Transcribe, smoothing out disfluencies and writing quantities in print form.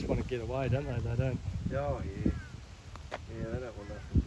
want to get away, don't they? They don't. Oh yeah. Yeah, they don't want nothing